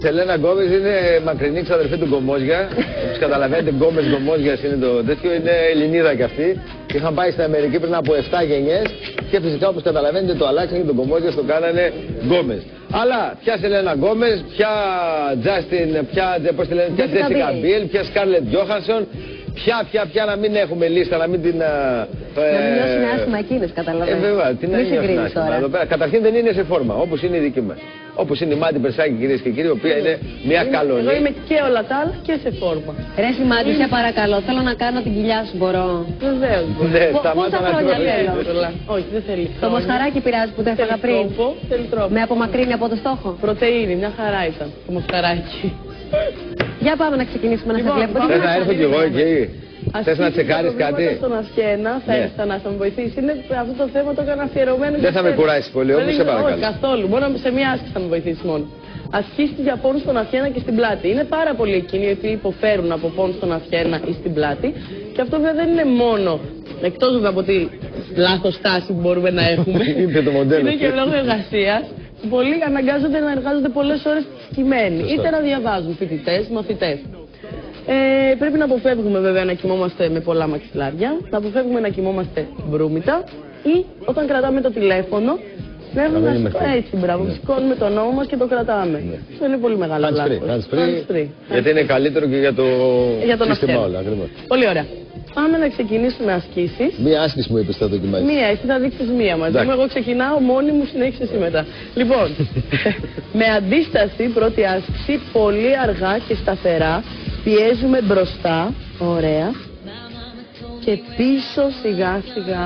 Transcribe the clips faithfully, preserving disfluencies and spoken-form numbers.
Η Σελένα Γκόμες είναι μακρινή ξαδερφή του Γκομόζια. Όπως καταλαβαίνετε, Γκόμες Γκομόζιας είναι το τέτοιο, είναι Ελληνίδα κι αυτή. Είχαν πάει στην Αμερική πριν από επτά γενιές και φυσικά όπως καταλαβαίνετε το αλλάξαν και τον Γκομόζιας το κάνανε Γκόμες. Αλλά ποια Σελένα Γκόμες, ποια Τζάστιν, ποια, πώς τη λένε, ποια Τζέσικα Μπίλ, ποια Σκάρλετ Τζόχανσον. Ποια, ποια, ποια να μην έχουμε λίστα, να μην την. Ε, να μην νιώσουν άσχημα εκείνες, καταλαβαίνετε. Ε, βέβαια, τι να νιώσουν άσχημα εδώ πέρα. Καταρχήν δεν είναι σε φόρμα, όπως είναι η δική μας. Όπως είναι η Μάντι Περσάκη, κυρίες και κύριοι, η οποία είναι μια καλονή. Εγώ είμαι και όλα τα άλλα και σε φόρμα. Ρε Μάντι, σε παρακαλώ, θέλω να κάνω την κοιλιά σου, μπορώ. Βεβαίως. Ναι, σταμάτα να θέλω. Όχι, δεν θέλει. Το μοσχαράκι πειράζει που το έφαγα πριν. Θέλει τρόπο. Με απομακρύνει από το στόχο. Πρωτεΐνη, μια χαρά ήταν το μοσχαράκι. Για πάμε να ξεκινήσουμε να σας βλέπω. Θες να έρθω κι εγώ εκεί. Θες να τσεκάρεις κάτι. Στον Ασιένα, θα έρθει να με βοηθήσει. Είναι αυτό το θέμα το έκανα αφιερωμένο. Δεν θα με κουράσει πολύ, όμως σε παρακαλώ. Όχι, καθόλου. Μόνο σε μια άσκηση θα με βοηθήσει μόνο. Ασκήσεις για πόνους στον Ασιένα και στην πλάτη. Είναι πάρα πολλοί εκείνοι οι οποίοι υποφέρουν από πόνους στον Ασιένα ή στην πλάτη. Και αυτό βέβαια δεν είναι μόνο, εκτός βέβαια από τη λάθος τάση που μπορούμε να έχουμε. Είναι και λόγω εργασίας. Πολλοί αναγκάζονται να εργάζονται πολλές ώρες συγκεκριμένοι. Είτε να διαβάζουν φοιτητές, μαθητές. Ε, πρέπει να αποφεύγουμε βέβαια να κοιμόμαστε με πολλά μαξιλάρια, να αποφεύγουμε να κοιμόμαστε μπρούμητα ή όταν κρατάμε το τηλέφωνο να έχουμε να σηκώ... έτσι, μπράβο, ναι. Σηκώνουμε τον νόμο μας και το κρατάμε. Ναι. Αυτό είναι πολύ μεγάλο λάθος. Γιατί είναι καλύτερο και για το για τον σύστημα όλα. Ακριβώς. Πολύ ωραία. Πάμε να ξεκινήσουμε ασκήσεις. Μία άσκηση μου είπες θα δοκιμάσεις. Μία, εσύ θα δείξεις μία μαζί μου. Εγώ ξεκινάω μόνη μου, συνέχισε εσύ μετά. Λοιπόν, με αντίσταση, πρώτη άσκηση, πολύ αργά και σταθερά. Πιέζουμε μπροστά, ωραία, και πίσω σιγά σιγά,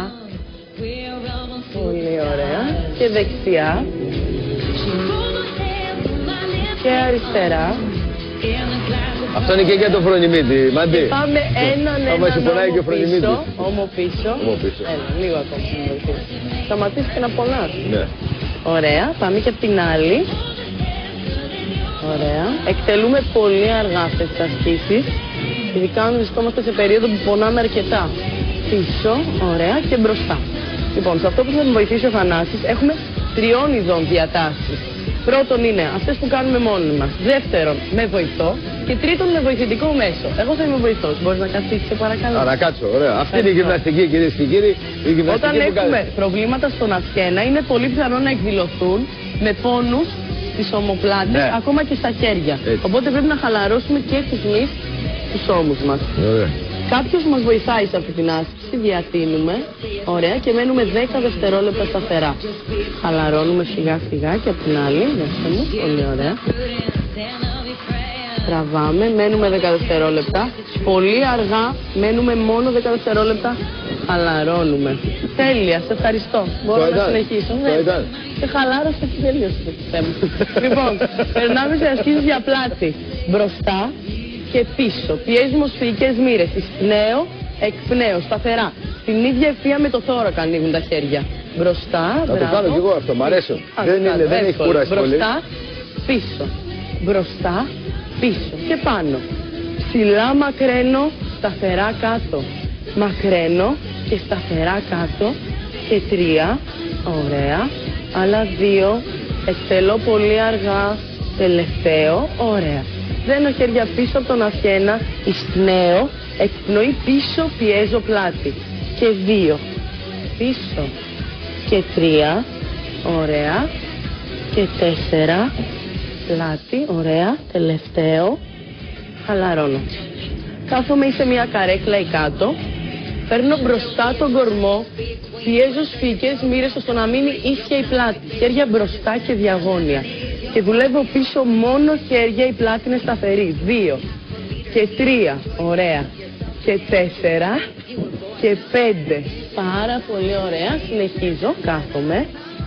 πολύ ωραία, και δεξιά, και αριστερά. Αυτό είναι και για το φρονιμίτι, Μάντι. Πάμε έναν έναν όμο πίσω, όμο πίσω, πίσω. Έλα, λίγο ακόμα, σταματήσει και να πονάς. Ναι. Ωραία, πάμε και από την άλλη. Ωραία. Εκτελούμε πολύ αργά αυτές τις ασκήσεις. Ειδικά αν βρισκόμαστε σε περίοδο που πονάμε αρκετά. Πίσω, ωραία, και μπροστά. Λοιπόν, σε αυτό που θα με βοηθήσει ο Θανάσης έχουμε τριών ειδών διατάσεις. Πρώτον είναι αυτές που κάνουμε μόνοι μας. Δεύτερον, με βοηθό. Και τρίτον, με βοηθητικό μέσο. Εγώ θα είμαι βοηθός. Μπορείς να καθίσεις, σε παρακαλώ. Άρα κάτσω, ωραία. Αυτή είναι η γυμναστική, κυρίες και κύριοι. Η γυμναστική Όταν που έχουμε κάνει. προβλήματα στον ασχένα, είναι πολύ πιθανό να εκδηλωθούν με πόνους τις ομοπλάτες, ναι. Ακόμα και στα χέρια. Έτσι. Οπότε πρέπει να χαλαρώσουμε και τους μυς τους ώμους μας. Ωραία. Κάποιος μας βοηθάει σε αυτή την άσκηση, διατείνουμε, ωραία, και μένουμε δέκα δευτερόλεπτα σταθερά. Χαλαρώνουμε σιγά σιγά και από την άλλη, δέστε μου, πολύ ωραία. Τραβάμε, μένουμε δέκα δευτερόλεπτα. Πολύ αργά, μένουμε μόνο δέκα δευτερόλεπτα. Χαλαρώνουμε. Τέλεια, σε ευχαριστώ. Μπορώ να συνεχίσω. Ναι. Και χαλάρωσε και τελείωσε το θέμα. Λοιπόν, περνάμε σε ασκήσεις για πλάτη. Μπροστά και πίσω. Πιέζουμε σφυγικές μοίρες. Εισπνέω, εκπνέω, σταθερά. Στην ίδια ευθεία με το θώρακα ανοίγουν τα χέρια. Μπροστά, να μπράβο. Το κάνω κι εγώ αυτό, μ' αρέσω. Α, δεν είναι, δεν έχει κούραση πολύ. Μπροστά, πίσω. Μπροστά, πίσω και πάνω. Ψηλά μακραίνω, σταθερά κάτω. Μακραίνω και σταθερά κάτω. Και τρία, ωραία. Άλλα δύο, εκτελώ πολύ αργά. Τελευταίο, ωραία. Δένω χέρια πίσω από τον ασχένα, εισπνέω, εκπνοή πίσω, πιέζω πλάτη. Και δύο, πίσω. Και τρία, ωραία. Και τέσσερα, πλάτη, ωραία. Τελευταίο, χαλαρώνω. Κάθομαι ή σε μια καρέκλα ή κάτω. Παίρνω μπροστά τον κορμό, πιέζω σφυγικές μοίρες ώστε να μείνει ίσια η πλάτη. Χέρια μπροστά και διαγώνια. Και δουλεύω πίσω μόνο χέρια, η πλάτη είναι σταθερή. Δύο και τρία, ωραία. Και τέσσερα και πέντε. Πάρα πολύ ωραία. Συνεχίζω, κάθομαι.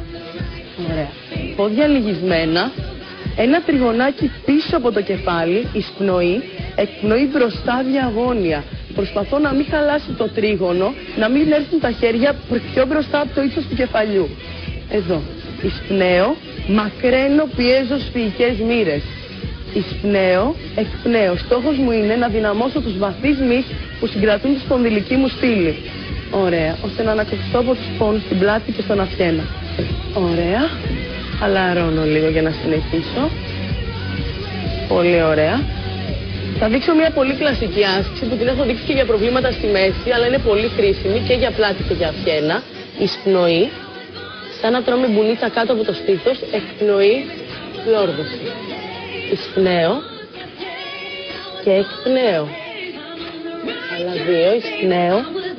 Ωραία. Πόδια λυγισμένα. Ένα τριγωνάκι πίσω από το κεφάλι, εισπνοή, εκπνοή μπροστά διαγώνια. Προσπαθώ να μην χαλάσει το τρίγωνο, να μην έρθουν τα χέρια πιο μπροστά από το ύψος του κεφαλιού. Εδώ. Εισπνέω, μακραίνω, πιέζω σφυγικές μοίρες. Εισπνέω, εκπνέω. Στόχος μου είναι να δυναμώσω τους βαθείς μυς που συγκρατούν τη σπονδυλική μου στήλη. Ωραία. Ώστε να ανακουφιστώ από τους πόνους στην πλάτη και στον αυχένα. Ωραία. Χαλαρώνω λίγο για να συνεχίσω. Πολύ ωραία. Θα δείξω μια πολύ κλασική άσκηση που την έχω δείξει και για προβλήματα στη μέση, αλλά είναι πολύ χρήσιμη και για πλάτη και για αυχένα. Εισπνοή, σαν να τρώμε μπουνίτσα κάτω από το στήθος, εκπνοή, φλόρδωση. Εισπνέω και εκπνέω. Άλλα δύο, εισπνέω,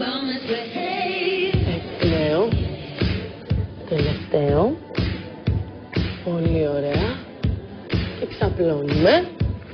εκπνέω, τελευταίο. Πολύ ωραία. Και ξαπλώνουμε.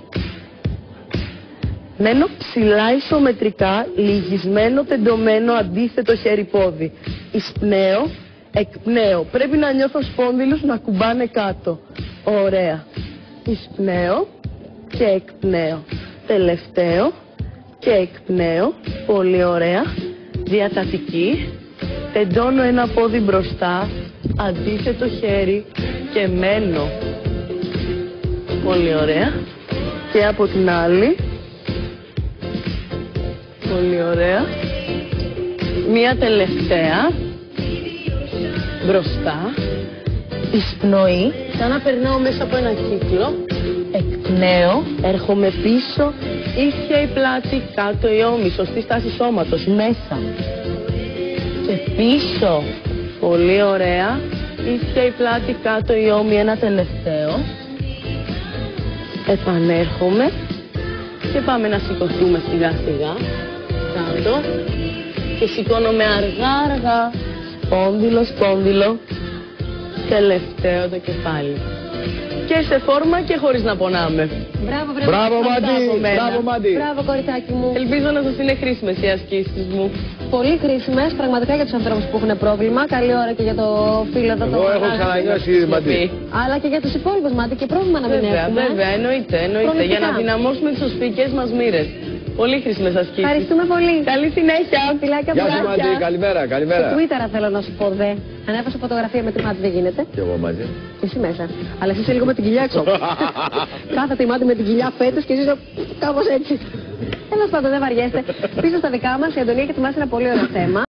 Μένω ψηλά ισομετρικά, λυγισμένο, τεντωμένο, αντίθετο χέρι-πόδι. Εισπνέω, εκπνέω. Πρέπει να νιώθω σπόνδυλους να κουμπάνε κάτω. Ωραία. Εισπνέω και εκπνέω. Τελευταίο και εκπνέω. Πολύ ωραία. Διατατική. Τεντώνω ένα πόδι μπροστά, αντίθετο χέρι και μένω. Πολύ ωραία. Και από την άλλη. Πολύ ωραία. Μία τελευταία. Μπροστά. Εισπνοή. Σαν να περνάω μέσα από ένα κύκλο. Εκπνέω. Έρχομαι πίσω. Ίσια η πλάτη. Κάτω η ώμη. Σωστή στάση σώματος. Μέσα. Και πίσω. Πολύ ωραία. Ίσια η πλάτη. Κάτω η ώμη. Ένα τελευταίο. Επανέρχομαι. Και πάμε να σηκωθούμε σιγά σιγά. Κάτω. Και σηκώνομαι αργά αργά. Σπόνδυλο, σπόνδυλο. Τελευταίο το κεφάλι. Και σε φόρμα και χωρίς να πονάμε. Μπράβο, βρε. Μπράβο, Μάντι. Μπράβο, Μάντι. Μπράβο, κοριτσάκι μου. Ελπίζω να σας είναι χρήσιμες οι ασκήσεις μου. Πολύ χρήσιμες, πραγματικά για τους ανθρώπους που έχουν πρόβλημα. Καλή ώρα και για το φίλο εδώ. Εγώ έχω ξανανιώσει, Μάντι. Αλλά και για τους υπόλοιπους, Μάντι, και πρόβλημα να μην Βέβαια, έχουμε. βέβαια, εννοείται, εννοείται. Για να δυναμώσουμε τις οσφυικές μας μοίρες. Πολύ χρήσιμες ασκήσεις. Ευχαριστούμε πολύ. Καλή συνέχεια. Φιλάκια, Γεια σου, φιλάκια. Μάντι. Καλημέρα, καλημέρα. Στο Twitter θέλω να σου πω, δε. Ανέβασα φωτογραφία με τη Μάντι, δεν γίνεται. Και εγώ μαζί. Και εσύ μέσα. Αλλά εσύ είσαι λίγο με την κοιλιά έξω. Κάθεται η Μάντι με την κοιλιά φέτος και εσύ είσαι κάπως έτσι. Τέλος πάντων, δεν βαριέστε. Πίσω στα δικά μας, η Αντωνία έχει ετοιμάσει ένα πολύ ωραίο θέμα.